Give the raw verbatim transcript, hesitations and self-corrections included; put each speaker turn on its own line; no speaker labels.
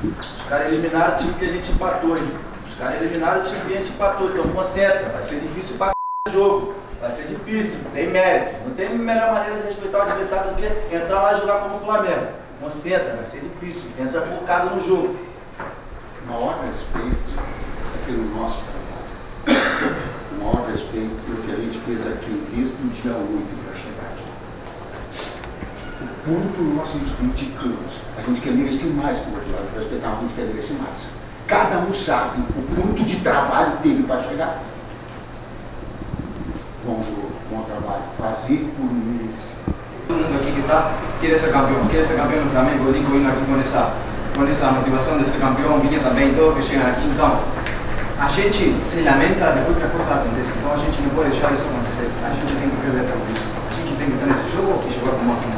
Os caras eliminaram o time que a gente empatou, hein? Os caras eliminaram o time que a gente empatou, então concentra, vai ser difícil pra c... jogo. Vai ser difícil, tem mérito. Não tem melhor maneira de respeitar o adversário do que entrar lá e jogar como o Flamengo. Concentra, vai ser difícil, entra focado no jogo.
O maior respeito é pelo nosso trabalho. O maior respeito pelo que a gente fez aqui desde o dia oito para chegar aqui. O quanto nós nos dedicamos, a gente quer merecer mais que o outro lado, respeitar, a gente quer merecer mais. Cada um sabe o quanto de trabalho teve para chegar. Bom jogo, bom trabalho, fazer por merecer.
Todo mundo aqui que está quer ser campeão, quer ser campeão no Flamengo. Eu digo indo aqui com essa, com essa motivação de ser campeão, vinha também todos que chegam aqui. Então, a gente se lamenta depois que a coisa acontece. Então, a gente não pode deixar isso acontecer. A gente tem que perder tudo isso. A gente tem que estar nesse jogo e jogar como aqui.